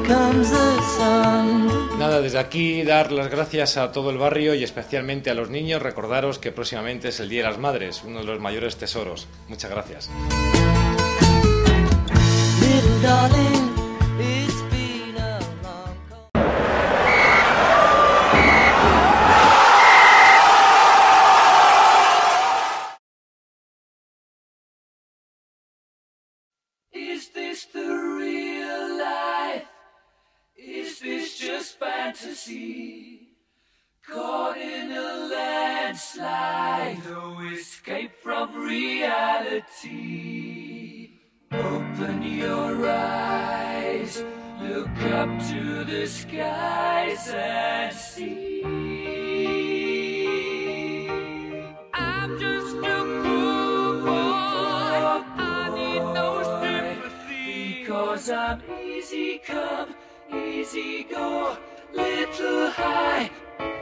comes the sun. Nada, desde aquí dar las gracias a todo el barrio y especialmente a los niños. Recordaros que próximamente es el Día de las Madres, uno de los mayores tesoros. Muchas gracias. Little darling, it's been a long Is this the real life? Is this just fantasy? Caught in a landslide, no escape from reality. Open your eyes, look up to the skies and see. I'm just a poor boy, I need no sympathy, because I'm easy come, easy go, little high.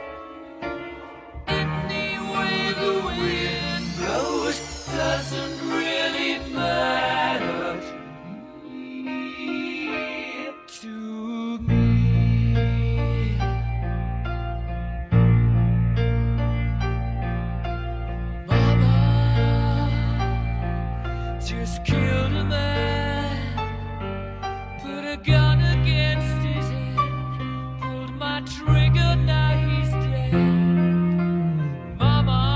Any way the wind blows doesn't really matter to me. Mama just killed a man, put a gun against his head, pulled my trigger, now he's dead. Mama,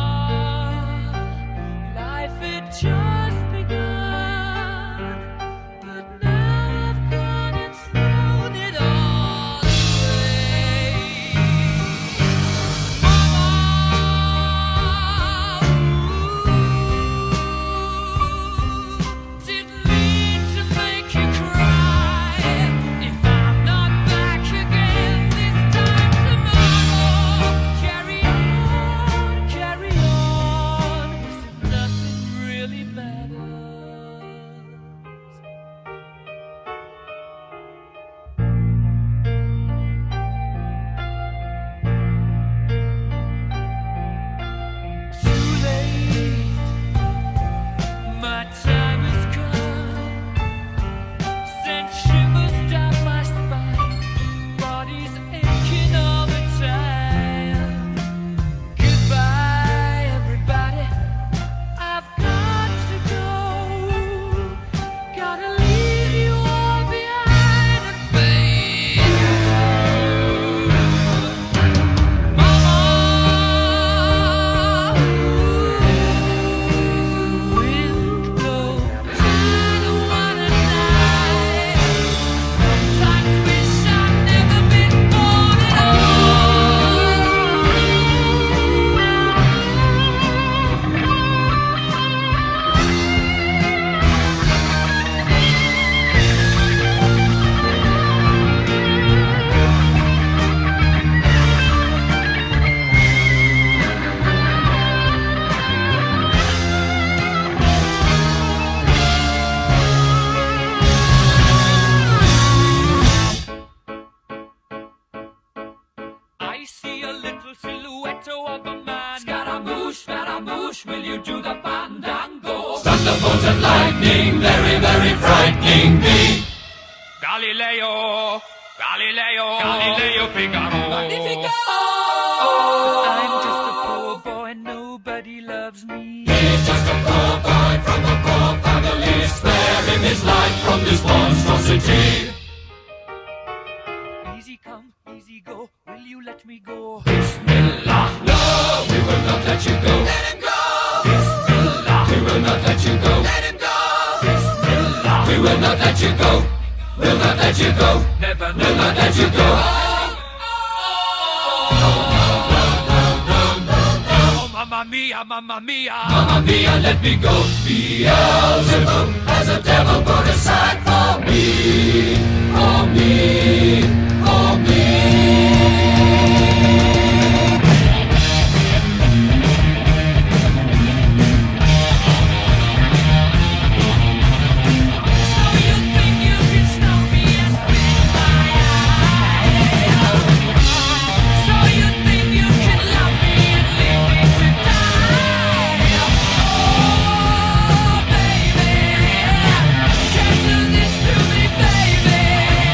life had just begun, but now I've gone and thrown it all away. Mama, didn't mean to make you cry. If I'm not back again this time tomorrow, carry on, 'cause nothing really matters. Too late, my time has come. Sent shivers down my spine, body's aching all the time. Goodbye, everybody, I've got to go. Gotta leave you all behind and fade. Mama, wind blows, I don't wanna die. Sometimes wish I'd never been born at I see a little silhouette of a man. Scaramouche, will you do the fandango? Thunderbolt and lightning, very, very frightening me. Galileo, Figaro. Magnifico! I'm just a poor boy, nobody loves me. He's just a poor boy from a poor family. Spare him his life from this monstrosity. Easy come, easy go, will you let me go? Bismillah, no, we will not let you go. Let him go! Bismillah, we will not let you go. Let him go! Bismillah, we will not let you go. We'll not let you go. Never, will not let you go. Oh, mamma mia, mamma mia. Mamma mia, let me go. Beelzebub has a devil put aside for me. For me. For me. Baby, can't do this to me, baby.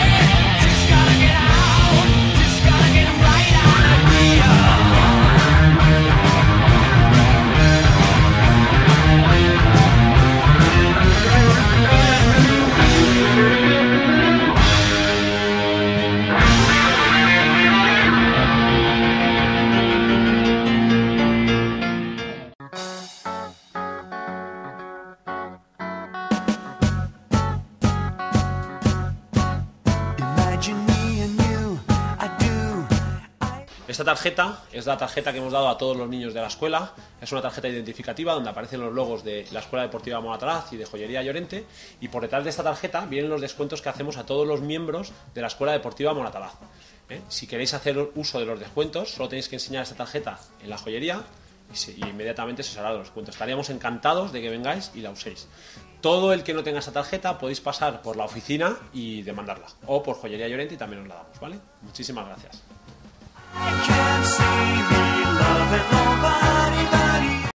Esta tarjeta es la tarjeta que hemos dado a todos los niños de la escuela. Es una tarjeta identificativa donde aparecen los logos de la Escuela Deportiva Moratalaz y de Joyería Llorente, y por detrás de esta tarjeta vienen los descuentos que hacemos a todos los miembros de la Escuela Deportiva Moratalaz. Si queréis hacer uso de los descuentos, solo tenéis que enseñar esta tarjeta en la joyería y inmediatamente se os hará los descuentos. Estaríamos encantados de que vengáis y la uséis. Todo el que no tenga esta tarjeta podéis pasar por la oficina y demandarla, o por Joyería Llorente y también os la damos, ¿vale? Muchísimas gracias.